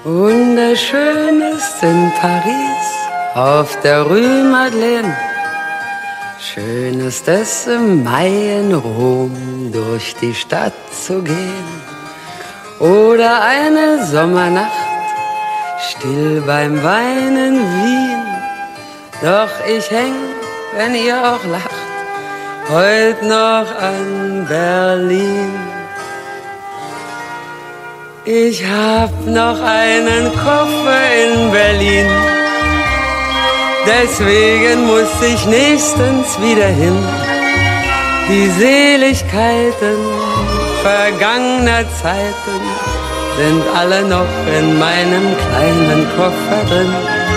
Wunderschön ist in Paris auf der Rue Madeleine. Schön ist es im Mai in Rom durch die Stadt zu gehen. Oder eine Sommernacht still beim Wein in Wien. Doch ich häng, wenn ihr auch lacht, heut noch an Berlin. Ich hab noch einen Koffer in Berlin, deswegen muss ich nächstens wieder hin. Die Seligkeiten vergangener Zeiten sind alle noch in meinem kleinen Koffer drin.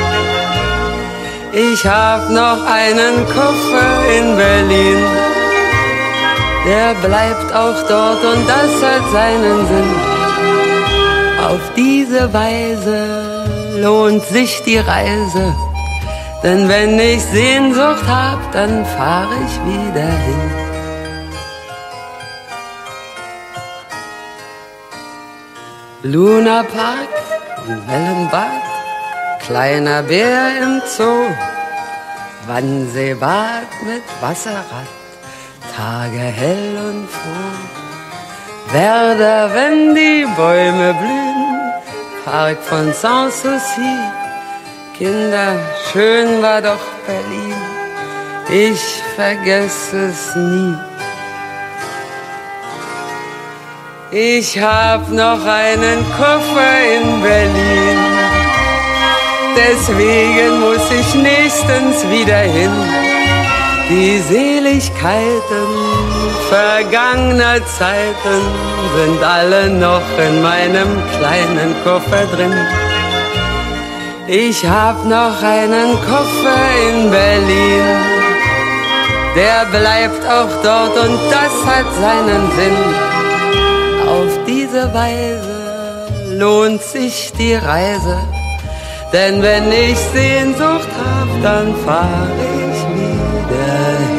Ich hab noch einen Koffer in Berlin, der bleibt auch dort und das hat seinen Sinn. Auf diese Weise lohnt sich die Reise, denn wenn ich Sehnsucht hab, dann fahr ich wieder hin. Luna Park und Wellenbad, kleiner Bär im Zoo, Wannseebad mit Wasserrad, Tage hell und froh. Werder, wenn die Bäume blühen, Park von Sanssouci. Kinder, schön war doch Berlin, ich vergess es nie. Ich hab noch einen Koffer in Berlin, deswegen muss ich nächstens wieder hin. Die Seligkeiten vergangener Zeiten sind alle noch in meinem kleinen Koffer drin. Ich hab noch einen Koffer in Berlin, der bleibt auch dort und das hat seinen Sinn. Auf diese Weise lohnt sich die Reise, denn wenn ich Sehnsucht hab, dann fahr ich wieder hin.